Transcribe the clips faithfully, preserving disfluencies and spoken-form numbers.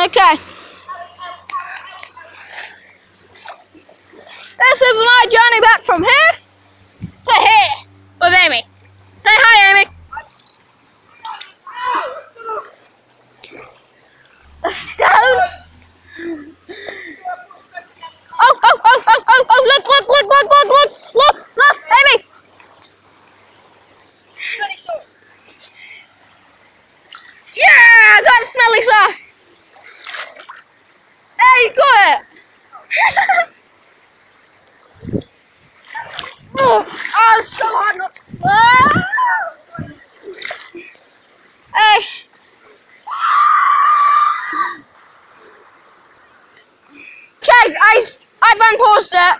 Okay. This is my journey back from here to here with Amy. Say hi, Amy. A stone. Oh, oh, oh, oh, oh, oh, look, look, look, look, look, look, look, look, Amy. Yeah, I got a smelly saw. Hey, you got it. Oh, oh, it's so hard not to fall. Hey. Okay, I I've unpaused it.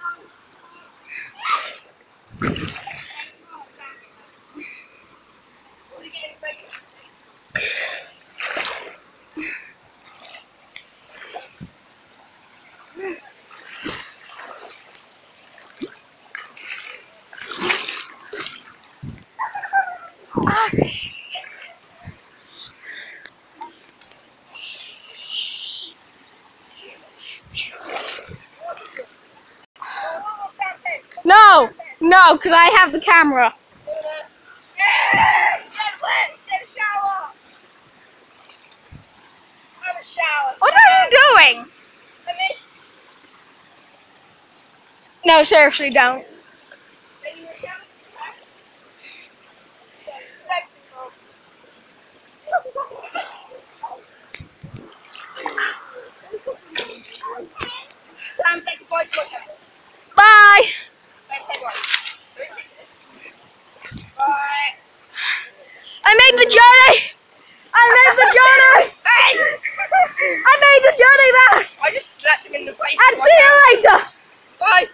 No, no, because I have the camera. What are you doing? No, seriously, don't. Bye. I made the journey. I made the journey. I made the journey back. I just slapped him in the face. And see you later.